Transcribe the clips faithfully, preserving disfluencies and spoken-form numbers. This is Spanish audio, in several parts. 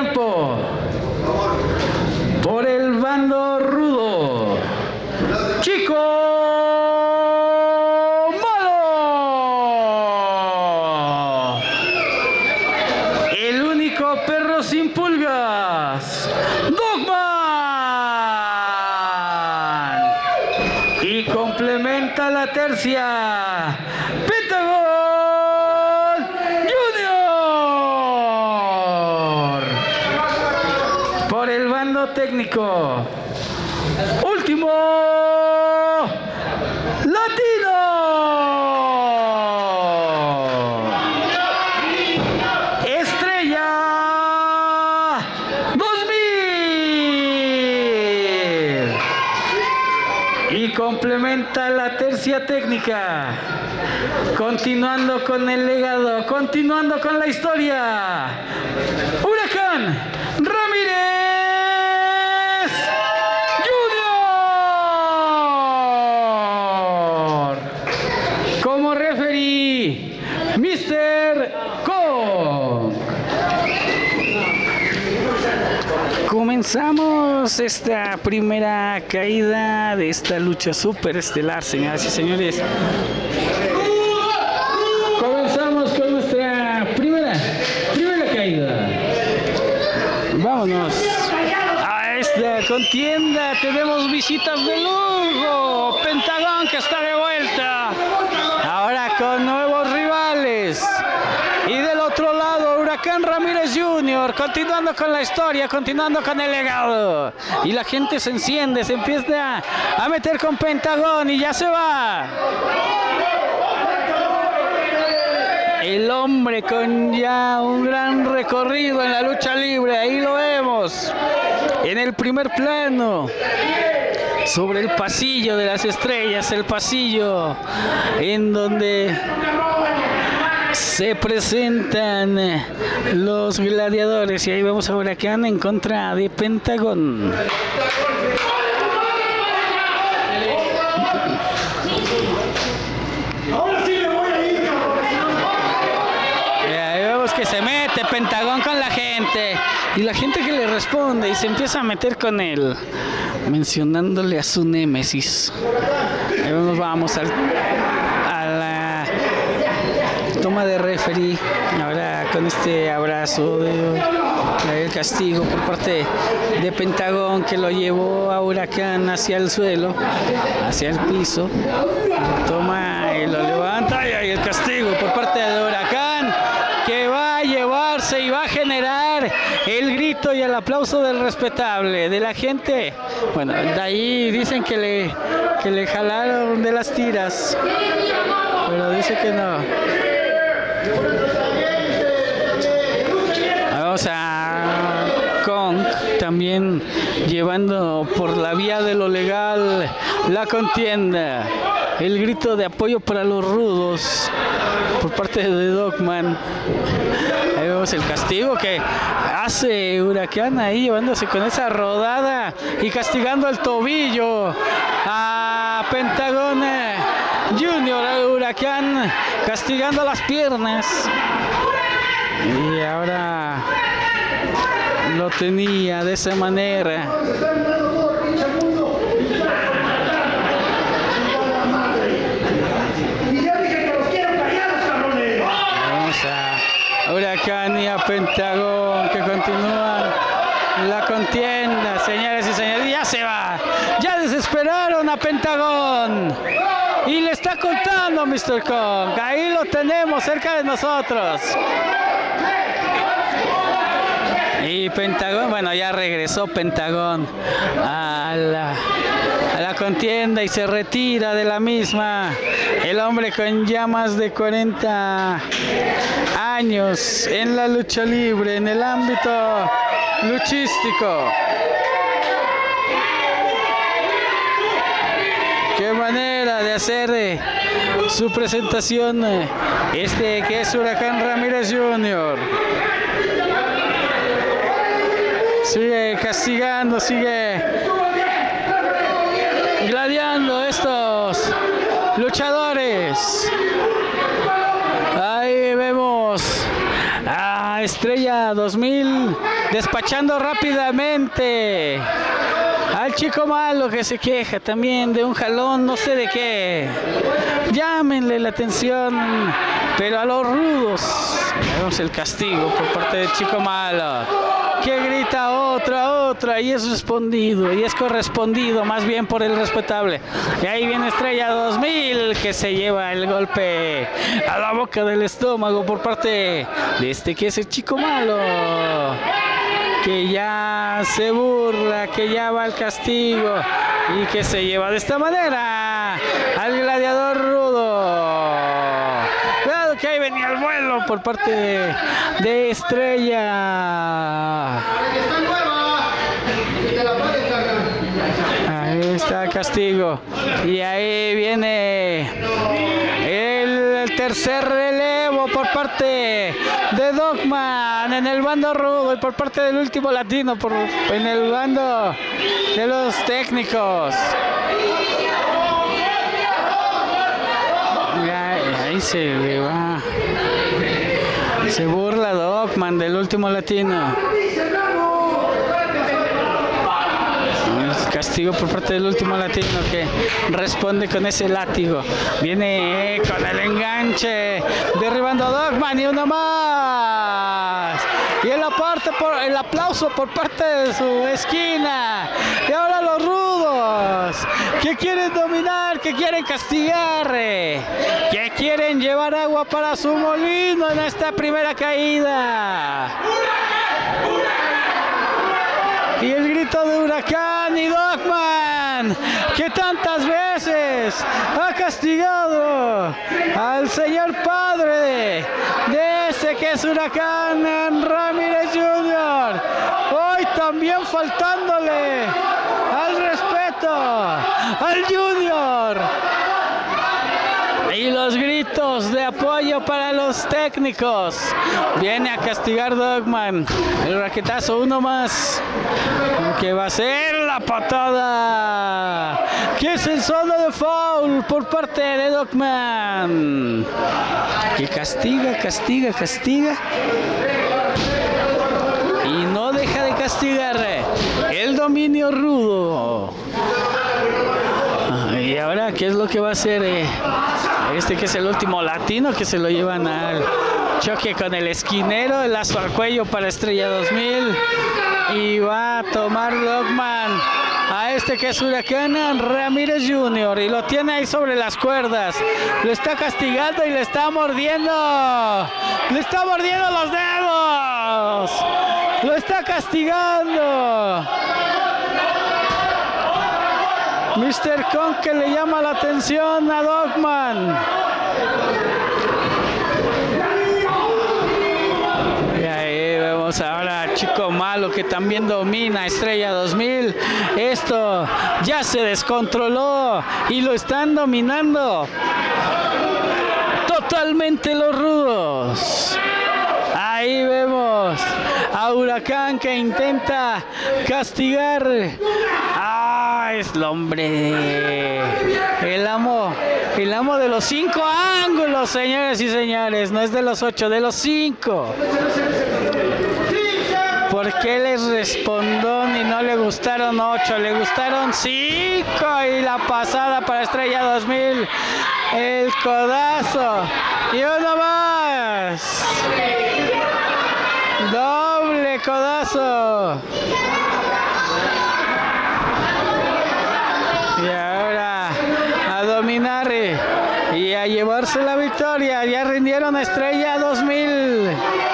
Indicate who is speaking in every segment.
Speaker 1: tiempo. Por el bando rudo, Chico Malo. El único perro sin pulgas, Dogman. Y complementa la tercia, Pentagon Junior. Por el bando técnico, último latino, Estrella dos mil. Y complementa la tercia técnica, continuando con el legado, continuando con la historia, Huracán Ramírez Junior. Como referee, mister Kong. Comenzamos esta primera caída de esta lucha superestelar, señoras y señores. Comenzamos con nuestra primera, primera caída. Vámonos a esta contienda. Tenemos visitas de lujo. Pentagon, que está de vuelta, ahora con nuevos rivales. Y del otro lado, Huracán Ramírez Junior, continuando con la historia, continuando con el legado. Y la gente se enciende, se empieza a meter con Pentagon y ya se va. El hombre con ya un gran recorrido en la lucha libre, ahí lo vemos, en el primer plano, sobre el pasillo de las estrellas, el pasillo en donde se presentan los gladiadores, y ahí vemos a Huracán en contra de Pentagon. Y ahí vemos que se mete Pentagon con la gente, y la gente que le responde y se empieza a meter con él, mencionándole a su némesis. Ahí vemos, vamos al, a la toma de referee, ahora con este abrazo de, el castigo por parte de Pentagon, que lo llevó a Huracán hacia el suelo, hacia el piso, lo toma y lo levanta, y ahí el castigo por parte de Huracán, que va a llevarse y va a generar el grito y el aplauso del respetable, de la gente. Bueno, de ahí dicen que le, que le jalaron de las tiras, pero dice que no. Vamos a Kong también llevando por la vía de lo legal la contienda, el grito de apoyo para los rudos por parte de Dogman. Ahí vemos el castigo que hace Huracán, ahí llevándose con esa rodada y castigando el tobillo a Pentagon Junior, a Huracán castigando las piernas. Y ahora lo tenía de esa manera. Vamos a Huracán y a Pentagon, que continúan la contienda, señores y señores. Ya se va, ya desesperaron a Pentagon y le está contando mister Kong. Ahí lo tenemos cerca de nosotros. Y Pentagon, bueno, ya regresó Pentagon a la, a la contienda y se retira de la misma. El hombre con ya más de cuarenta años en la lucha libre, en el ámbito luchístico. Qué manera de hacer eh, su presentación, eh, este que es Huracán Ramírez Junior Sigue castigando, sigue gladiando estos luchadores. Ahí vemos a a Estrella dos mil, despachando rápidamente al chico malo que se queja también de un jalón, no sé de qué. Llámenle la atención, pero a los rudos. Vemos el castigo por parte del chico malo, que grita otra, otra, y es respondido, y es correspondido más bien por el respetable. Y ahí viene Estrella dos mil, que se lleva el golpe a la boca del estómago por parte de este que es el chico malo, que ya se burla, que ya va al castigo y que se lleva de esta manera al gladiador rudo. Cuidado que ahí venía el vuelo por parte de, de Estrella. Ahí está el castigo y ahí viene el tercer relevo por parte de Dogman en el bando rudo y por parte del último latino por, en el bando de los técnicos. Ahí, ahí se le va. Se burla Dogman del último latino. Castigo por parte del último latino, que responde con ese látigo. Viene con el enganche, derribando a Dogman y uno más. Y el, aparte por, el aplauso por parte de su esquina. Y ahora los rudos, que quieren dominar, que quieren castigar, que quieren llevar agua para su molino en esta primera caída. Y el grito de Huracán y Dogman, que tantas veces ha castigado al señor padre de ese que es Huracán Ramírez junior Hoy también faltándole al respeto al Junior. Y los gritos de apoyo para los técnicos. Viene a castigar Dogman. El raquetazo, uno más. Que va a ser la patada. Que es el solo de foul por parte de Dogman. Que castiga, castiga, castiga. Y no deja de castigar el dominio rudo. Y ahora, ¿qué es lo que va a hacer eh? este que es el último latino, que se lo llevan al choque con el esquinero, el lazo al cuello para Estrella dos mil? Y va a tomar Dogman a este que es Huracán Ramírez junior y lo tiene ahí sobre las cuerdas. Lo está castigando y le está mordiendo. Le está mordiendo los dedos. Lo está castigando. mister Kong, que le llama la atención a Dogman. Y ahí vemos ahora a Chico Malo, que también domina Estrella dos mil. Esto ya se descontroló y lo están dominando totalmente los rudos. Ahí vemos a Huracán, que intenta castigar. Ah, es el hombre, el amo, el amo de los cinco ángulos, señores y señores. No es de los ocho, de los cinco. ¿Por qué les respondió y no le gustaron ocho? Le gustaron cinco. Y la pasada para Estrella dos mil. El codazo. Y uno más. Doble codazo. Y ahora a dominar y a llevarse la victoria. Ya rindieron a Estrella dos mil.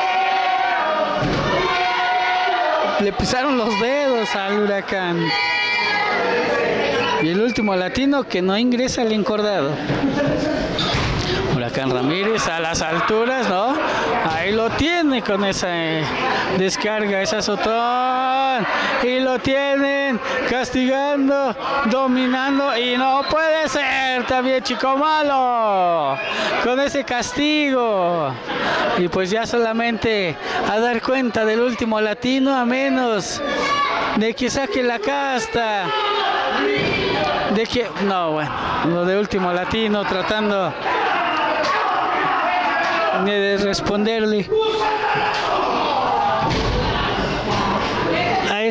Speaker 1: Le pisaron los dedos al Huracán. Y el último latino, que no ingresa al encordado. Huracán Ramírez a las alturas, ¿no? Ahí lo tiene con esa eh, descarga, esa azotón. Y lo tienen castigando, dominando. Y no puede ser también Chico Malo con ese castigo. Y pues ya solamente a dar cuenta del último latino, a menos de que saque la casta. De que, no, bueno, lo de último latino tratando de responderle.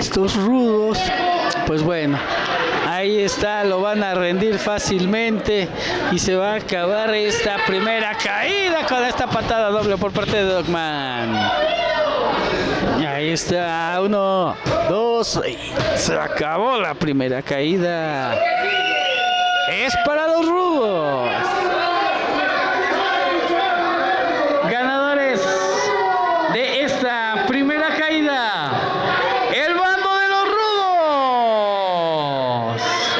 Speaker 1: estos rudos, pues bueno, ahí está, lo van a rendir fácilmente y se va a acabar esta primera caída con esta patada doble por parte de Dogman. Ahí está, uno, dos, se acabó la primera caída. Es para los rudos. Ganadores de esta primera caída, el bando de los rudos.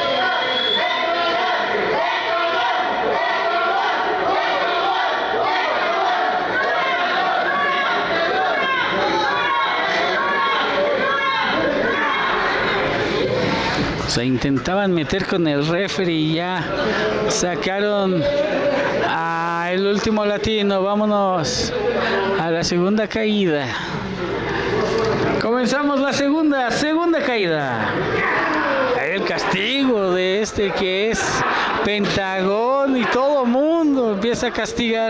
Speaker 1: Se intentaban meter con el referee y ya sacaron a el último latino. Vámonos a la segunda caída. Comenzamos la segunda, segunda caída. El castigo de este que es Pentagón y todo mundo empieza a castigar.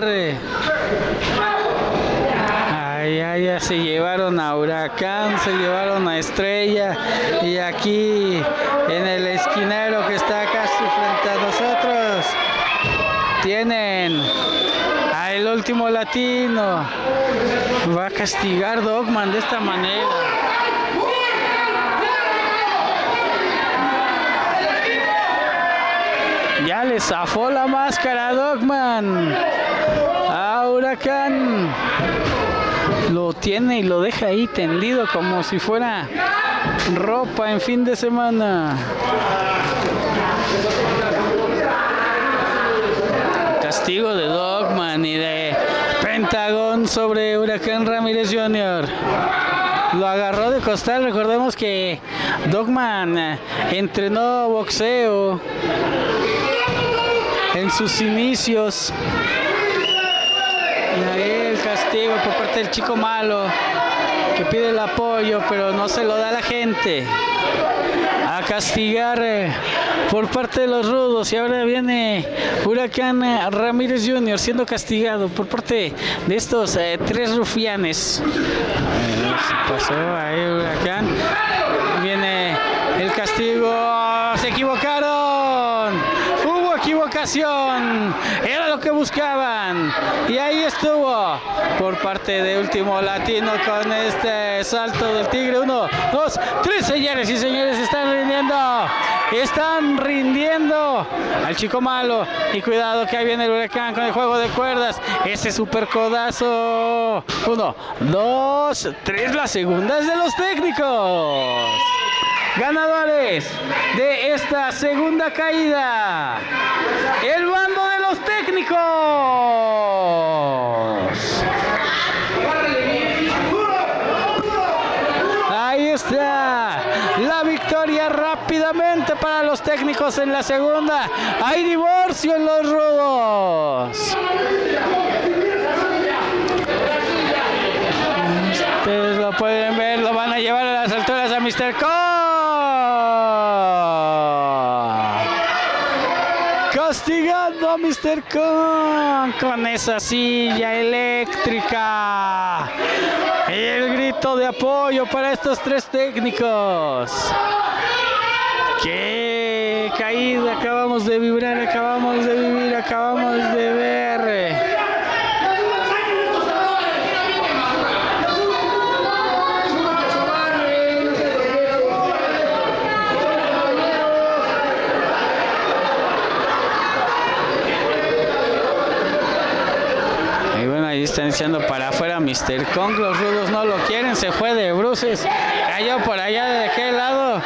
Speaker 1: Ya, ya se llevaron a Huracán, se llevaron a Estrella y aquí en el esquinero que está casi frente a nosotros tienen a el último latino. Va a castigar Dogman de esta manera. Ya le zafó la máscara a Dogman. A Huracán. Lo tiene y lo deja ahí tendido como si fuera ropa en fin de semana. Castigo de Dogman y de Pentagón sobre Huracán Ramírez junior Lo agarró de costal. Recordemos que Dogman entrenó boxeo en sus inicios. Y ahí el castigo por parte del chico malo que pide el apoyo pero no se lo da a la gente. A castigar eh, por parte de los rudos. Y ahora viene Huracán eh, Ramírez junior siendo castigado por parte de estos eh, tres rufianes. Eh, se pasó ahí Huracán. Viene el castigo. Se equivocaron. Equivocación, era lo que buscaban y ahí estuvo por parte de último latino con este salto del tigre. Uno, dos, tres, señores y señores, están rindiendo, están rindiendo al chico malo y cuidado que ahí viene el Huracán con el juego de cuerdas, ese super codazo. Uno, dos, tres, las segundas de los técnicos. Ganadores de esta segunda caída, el bando de los técnicos. Ahí está la victoria rápidamente para los técnicos en la segunda. Hay divorcio en los rudos. Ustedes lo pueden ver, lo van a llevar a las alturas a mister Kong. Castigando a mister Kong con esa silla eléctrica. Y el grito de apoyo para estos tres técnicos. ¡Qué caída acabamos de vibrar, acabamos de vivir, acabamos de ver! Están echando para afuera mister Kong, los rudos no lo quieren, se fue de bruces, cayó por allá de aquel lado.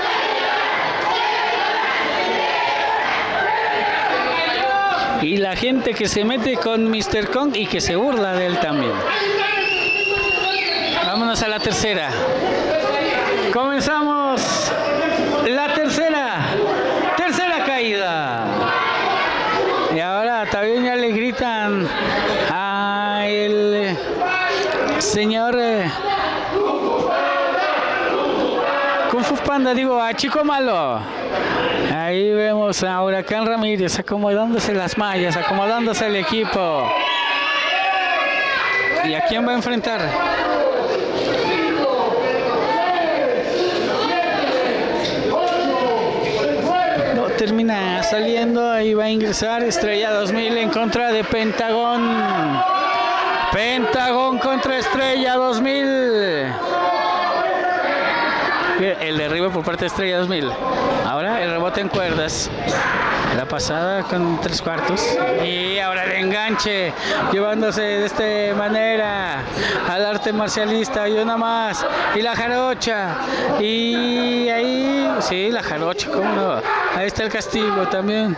Speaker 1: Y la gente que se mete con mister Kong y que se burla de él también. Vámonos a la tercera. Comenzamos la tercera, tercera caída. Y ahora también ya le gritan a el señor eh, Kung Fu Panda, digo, a Chico Malo. Ahí vemos a Huracán Ramírez acomodándose las mallas, acomodándose el equipo. ¿Y a quién va a enfrentar? termina saliendo. Ahí va a ingresar Estrella dos mil en contra de Pentagón. Pentagón contra Estrella dos mil. El derribo por parte de Estrella dos mil. Ahora el rebote en cuerdas. La pasada con tres cuartos. Y ahora el enganche. Llevándose de esta manera al arte marcialista. Y una más. Y la jarocha. Y ahí. Sí, la jarocha, cómo no. Ahí está el castigo también.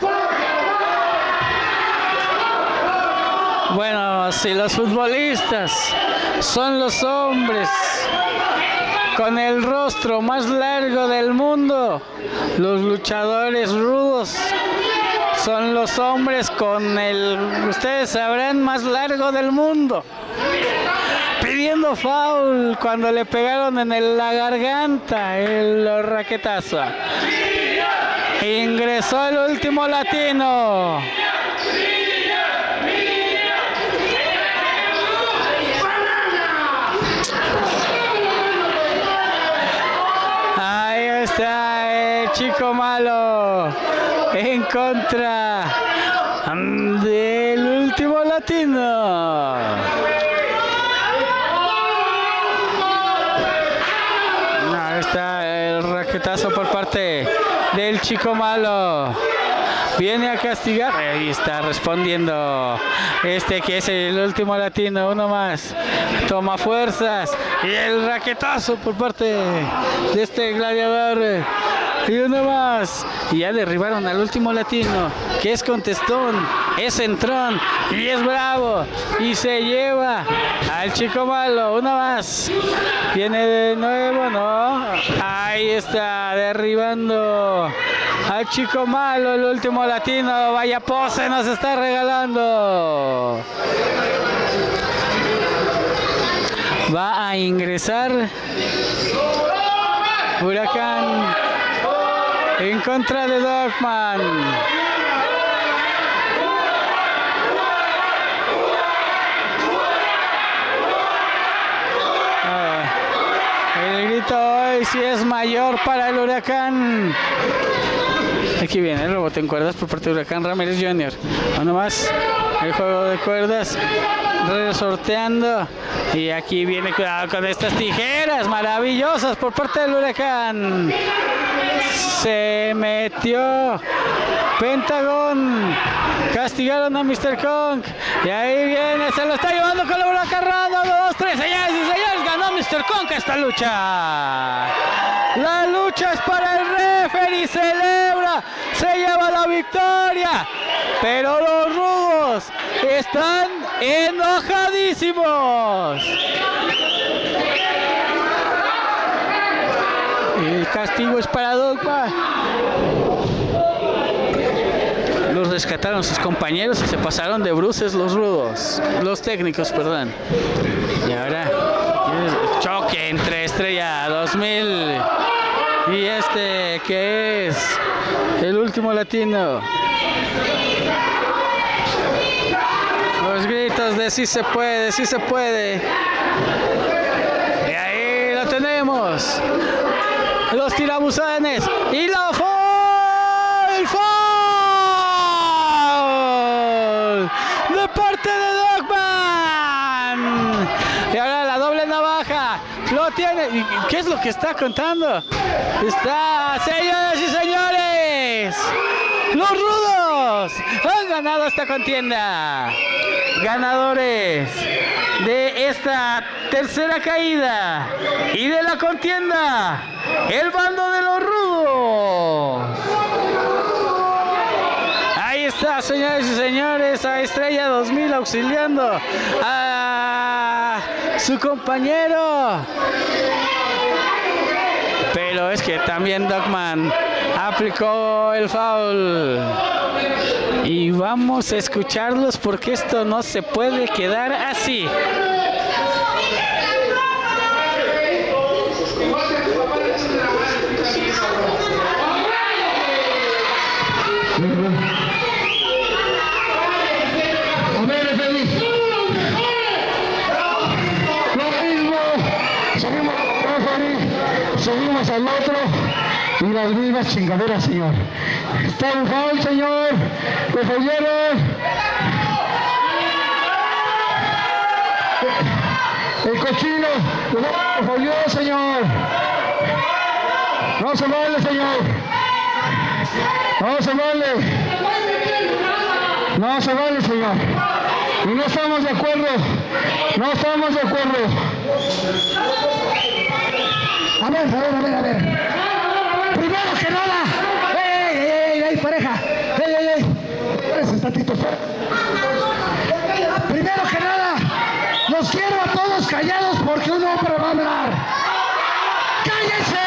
Speaker 1: Bueno, si los futbolistas son los hombres con el rostro más largo del mundo, los luchadores rudos son los hombres con el, ustedes sabrán, más largo del mundo. Pidiendo foul cuando le pegaron en el, la garganta el raquetazo. Ingresó el último latino. Ahí está el chico malo en contra del último latino. Ahí está el raquetazo por parte del chico malo. Viene a castigar. Ahí está respondiendo este que es el último latino. Uno más. Toma fuerzas. Y el raquetazo por parte de este gladiador. Y uno más. Y ya derribaron al último latino, que es contestón, es entrón y es bravo. Y se lleva al chico malo. Uno más. Viene de nuevo, ¿no? Ahí está derribando al chico malo, el último latino. Vaya pose nos está regalando. Va a ingresar Huracán en contra de Dogman. Ah, el grito hoy sí es mayor para el Huracán. Aquí viene el rebote en cuerdas por parte de Huracán Ramírez junior Uno más, el juego de cuerdas, resorteando. Y aquí viene, cuidado con estas tijeras maravillosas por parte del Huracán. Se metió Pentagón. Castigaron a mister Kong. Y ahí viene, se lo está llevando con la huracanada. dos, tres, señores y señores. Ganó mister Kong esta lucha. La lucha es para el referee. Celebra. Se lleva la victoria. Pero los rudos están enojadísimos. El castigo es para Dogma. Los rescataron sus compañeros y se pasaron de bruces los rudos. Los técnicos, perdón. Y ahora choque entre Estrella dos mil y este que es el último latino. Los gritos de sí se puede, sí se puede. Y ahí lo tenemos. Los tirabuzones y la foul, foul de parte de Dogman. Y ahora la doble navaja lo tiene. ¿Y qué es lo que está contando? Está, señoras y señores, los rudos han ganado esta contienda. Ganadores de esta tercera caída y de la contienda, el bando de los rudos. Ahí está, señores y señores, a Estrella dos mil auxiliando a su compañero. Pero es que también Dogman aplicó el foul. Y vamos a escucharlos porque esto no se puede quedar así.
Speaker 2: A ver, feliz. Lo mismo. Seguimos, seguimos al otro. y las mismas chingaderas, señor. Está un foul, señor. Lo fallaron. El cochino lo falló, señor. No se vale, señor. No se vale. No se vale, señor. Y no estamos de acuerdo. No estamos de acuerdo. A ver, a ver, a ver, a ver. Primero que nada. ¡Ey, ey, ey, ey, pareja! ¡Ey, ey, ey! Ese está Tito. Primero que nada, los quiero a todos callados porque un hombre va a hablar. ¡Cállense!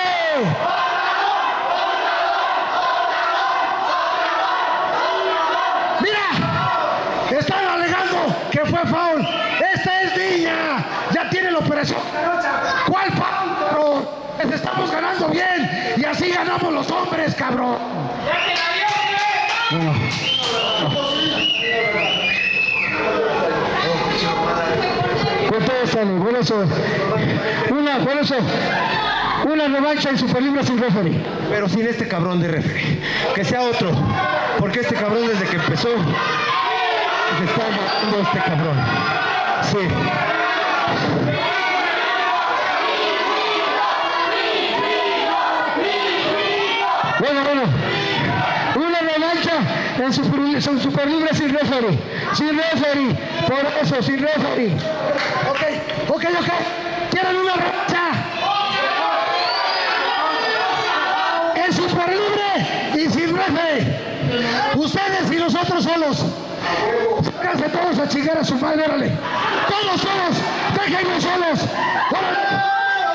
Speaker 2: ¡Mira! Están alegando que fue foul. ¡Esta es niña! Ya tiene la operación. ¿Cuál foul, cabrón? Les estamos ganando bien y así ganamos los hombres, cabrón. Bueno. Contéstale, por eso. Una, por eso. Una revancha en Super Libre sin referee.
Speaker 3: Pero sin este cabrón de referee. Que sea otro. Porque este cabrón desde que empezó se está matando este cabrón. Sí.
Speaker 2: Bueno, bueno. Una revancha en Super, en super Libre sin referee. Sin referee. Por eso, sin referee. Ok, ok, ok. ¿Quieren una revancha? En Super Libre y sin referee. Ustedes y nosotros solos. Sáquense todos a chingar a su madre, órale. Todos, todos. Déjenme solos. ¡Órale!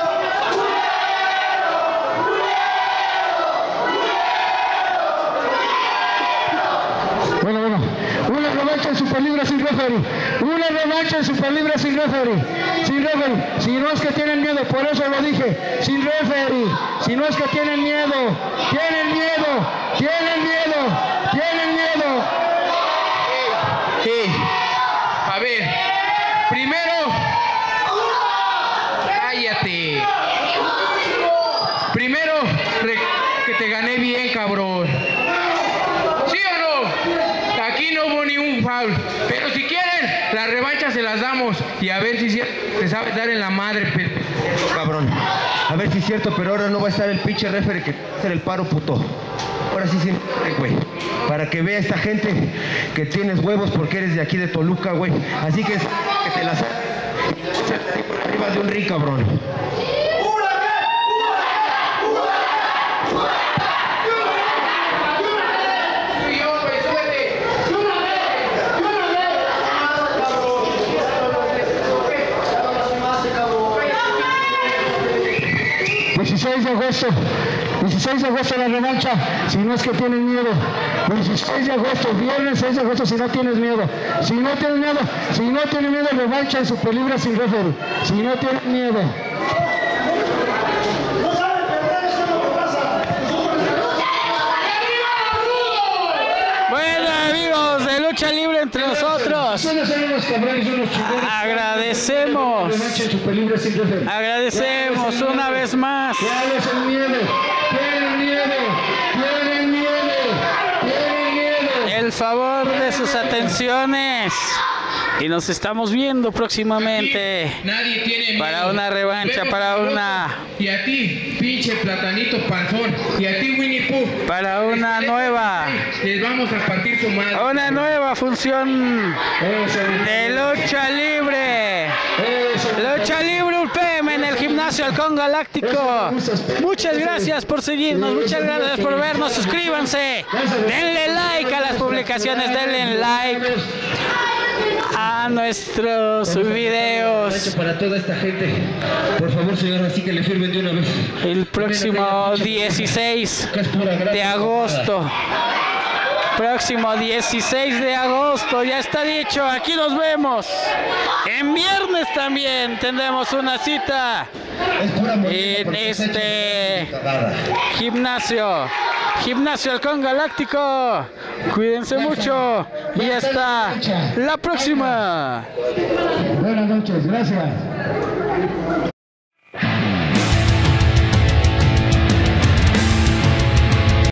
Speaker 2: Bueno, bueno, una revancha en Super Libre sin referee, una revancha en Super Libre sin referee, sin referee, si no es que tienen miedo, por eso lo dije, sin referee, si no es que tienen miedo, tienen miedo, tienen miedo, tienen miedo.
Speaker 4: Sí, a ver, primero, cállate, primero, que te gané bien, cabrón. Pero si quieren, la revancha se las damos y a ver si se sabe dar en la madre,
Speaker 3: cabrón. A ver si es cierto, pero ahora no va a estar el pinche referee que va a hacer el paro, puto. Ahora sí, sí, güey. Para que vea esta gente que tienes huevos porque eres de aquí de Toluca, güey. Así que, que te las por arriba de un ring, cabrón.
Speaker 2: dieciséis de agosto, dieciséis de agosto la revancha, si no es que tienen miedo. dieciséis de agosto, viernes seis de agosto, si no tienes miedo. Si no tienes miedo, si no tienes miedo, revancha en Super Libre sin referee. Si no tienes miedo.
Speaker 1: Bueno, amigos de Lucha Libre entre nosotros, agradecemos, agradecemos una vez más
Speaker 2: Tienen miedo, tienen miedo, tienen miedo, tienen miedo.
Speaker 1: el favor de sus atenciones y nos estamos viendo próximamente.
Speaker 4: Aquí nadie tiene miedo.
Speaker 1: Para una revancha, para una...
Speaker 4: Y a ti, pinche platanito panzón. Y a ti, Winnie Pooh.
Speaker 1: Para una nueva...
Speaker 4: Les vamos a partir su madre.
Speaker 1: Una nueva función de Lucha Libre. Lucha Libre U P M en el Gimnasio Halcón Galáctico. Muchas gracias por seguirnos, muchas gracias por vernos. Suscríbanse, denle like a las publicaciones, denle like a nuestros videos.
Speaker 3: Para toda esta gente, por favor, señor, así que le firmen de una vez.
Speaker 1: El próximo dieciséis de agosto. Próximo dieciséis de agosto, ya está dicho, aquí nos vemos. En viernes también tendremos una cita en este gimnasio, Gimnasio Halcón Galáctico. Cuídense mucho y hasta la próxima.
Speaker 2: Buenas noches, gracias.